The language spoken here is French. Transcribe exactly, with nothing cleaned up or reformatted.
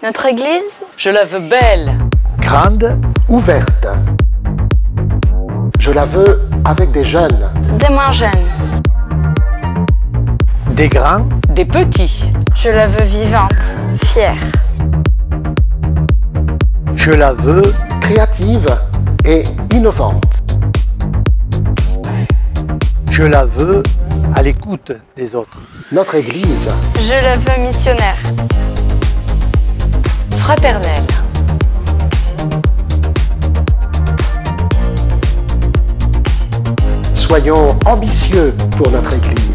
Notre Église, je la veux belle, grande, ouverte. Je la veux avec des jeunes, des moins jeunes. des grands, des petits. Je la veux vivante, fière. Je la veux créative et innovante. Je la veux à l'écoute des autres. Notre Église, Je la veux missionnaire. Fraternelle. soyons ambitieux pour notre Église.